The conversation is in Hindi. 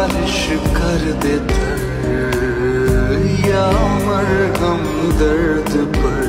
बारिश कर दे तर, या मरहम दर्द पर।